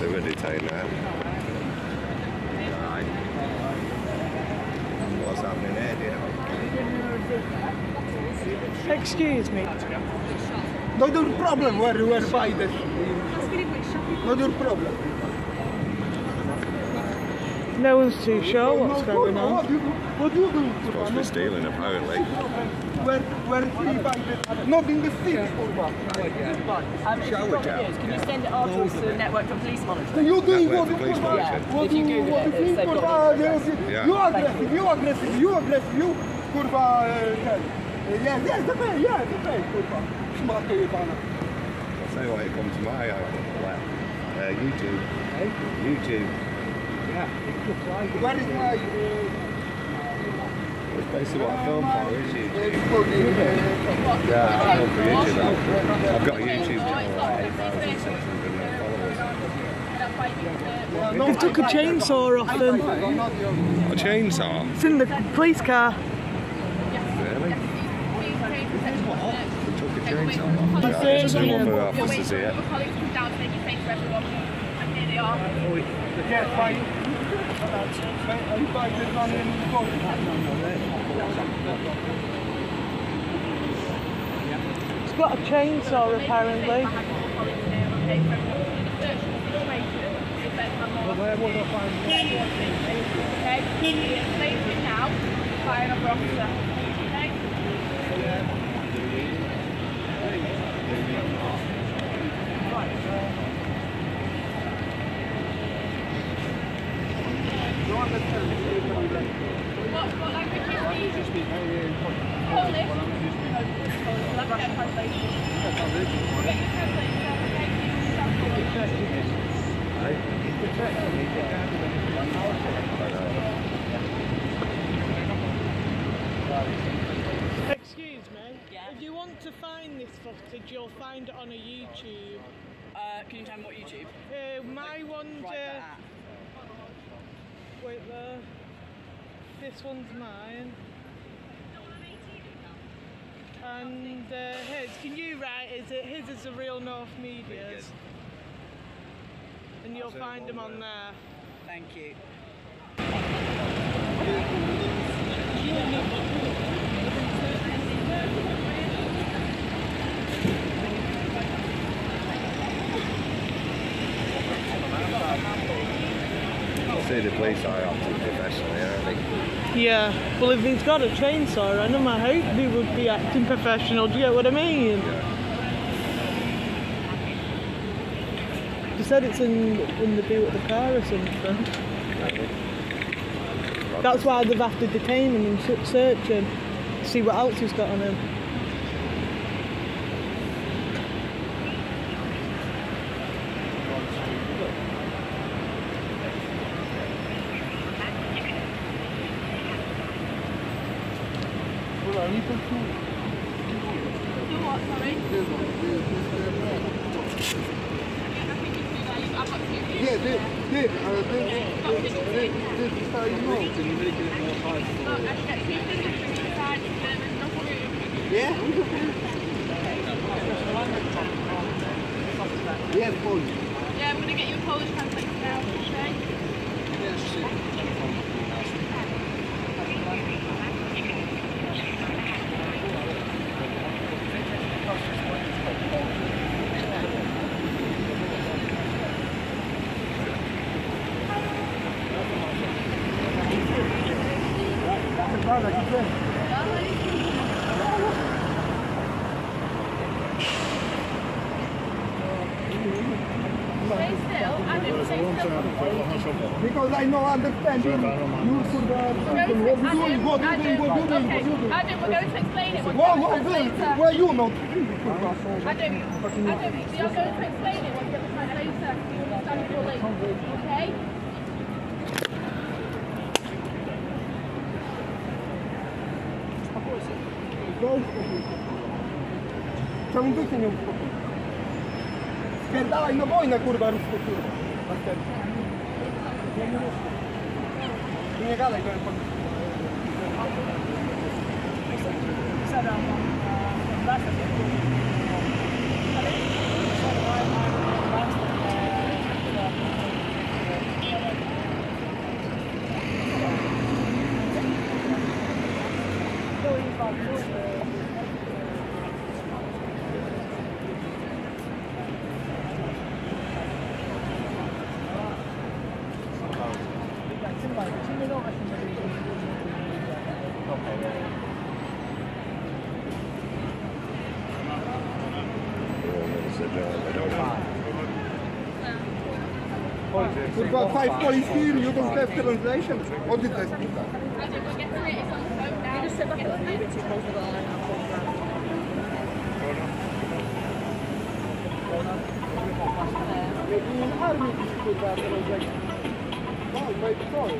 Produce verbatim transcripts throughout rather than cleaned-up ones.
sewer detained there. Right. What's happening here, do you know? Excuse me. Not your problem where you were by this. Not your problem. No one's too sure what's going on. What do you, what do you do? Supposed to be stealing, apparently. Where, where he by this? Not in the street. Um, Shower gel. Can you send it afterwards to the network for police monitoring? You doing Network what? for police what- monitoring. What If do you you Google what it, do you they've think? got Kurwa, the address. Yeah. You aggressive, you aggressive, you aggressive, you kurwa ten. Yes, yes, the pay, yeah, the pay, kurwa. Szmato jebana. I'll tell you what, it comes to my uh, well, uh, YouTube. YouTube. Yeah, where is my... It's basically what I film for, is YouTube. Uh, for the, uh, Yeah, I film for YouTube. I've, I've got a YouTube channel with eight thousand six hundred followers. They took a chainsaw off them. A chainsaw? It's in the police car. Really? They took a chainsaw off. He's Yeah, there's saying, two um, other officers here. Yes, fine. Are you buying this one in the boat? It's got a chainsaw apparently. What, what language is he? Polish? We'll get translation. We'll get you translation. Excuse me. Yeah? If you want to find this footage, you'll find it on a YouTube. Uh, can you tell me what YouTube? Uh, my one. Right Uh, at. wait there. This one's mine. And uh, his. Can you write? Is it his? Is the Real North Media's? And you'll find them on there. Thank you. See, the police are acting professionally, aren't they? Yeah. Well, if he's got a chainsaw on him, I hope he would be acting professional. Do you get what I mean? Yeah. He said it's in in the boot of the car or something. That's why they've had to detain him and se- search him, see what else he's got on him. Yeah, this, this, uh, this, this, this, this is how you know. Yeah? Yeah, Polish. Yeah, I'm going to get you a Polish translator now, okay? Stay still, Adam, stay still. Because I know, understand you. You could, uh, what you doing, what you doing, what you doing, what you doing. Adam, we're going to explain it. We're What, going what, to translator. where you know? Adam, Adam, you're going to explain it when you get the translator. You understand fully, okay? Czemu ty się nie uspokoi? Spierdalaj na wojnę, kurwa, ruską, kurwa. Następnie. I nie gadaj, to jest po... Kurwa, five police here, you don't have translation? What did I speak? I don't know, get through it, it's on the phone now. Just sit back a bit too close to the line. In army, kurwa, translation. No, by sorry.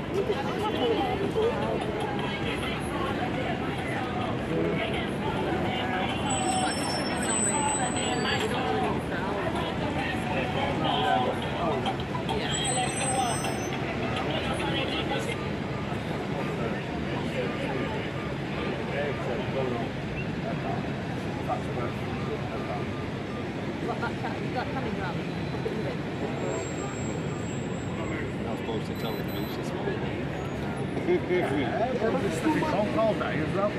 That coming round. Not supposed to tell the police it's small. It's all day as well.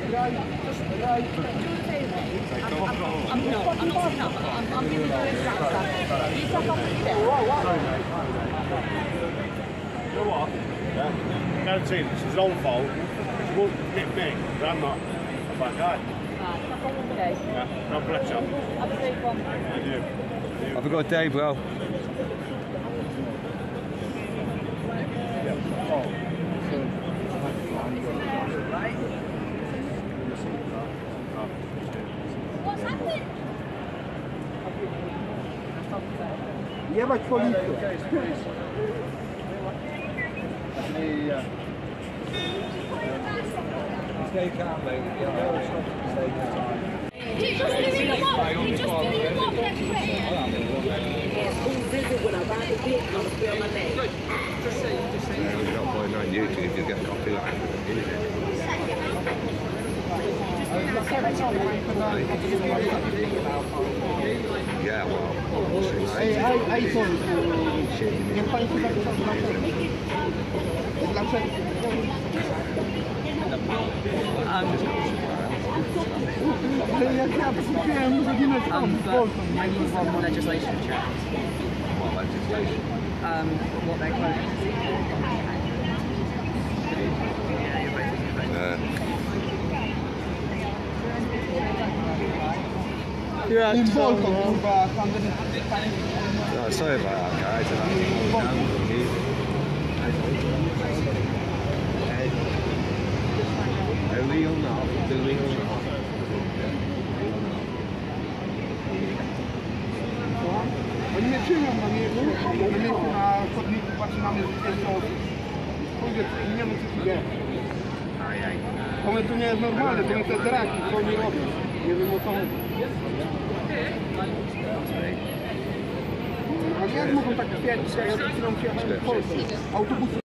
I'm no, I'm not sitting up. I'm, I'm giving you a answer. You take off the chair. You know what? Yeah. Guarantee this is his own fault. He won't hit me, but I'm not a bad guy. Okay. Yeah. God bless you. Have a safe one. And you. Have a good day, bro. Jebać policję. Stay calm, mate. Stay calm. You're just doing the walk. You're just doing the walk next to it. Yeah, we've got point nine YouTube, you get a copyright. Yeah, well, Ej, aj, aj, sorry. Niech pani się zapisze. Dlaczego? Ale jak ja kupiłem godzinę tam, Um, w but Polsce. I need some legislation checked. what legislation? Um, what they're quoting. Uh, You're out In to Polsce, sell, kurwa, tam no, sorry about that, guys. Illegal now, illegal now. Oni mnie czynią na miejscu, na miejscu na chodniku, patrzy na mnie z tysięcy osób. Ludzie, nie wiem co tu dzieje. To mnie tu nie jest normalne, to mnie te draki, co oni robią. Nie wiem o co chodzi. Ale jak mogą tak kwiecić, jak ja przed chwilą przyjechałem w Polsce? Autobusy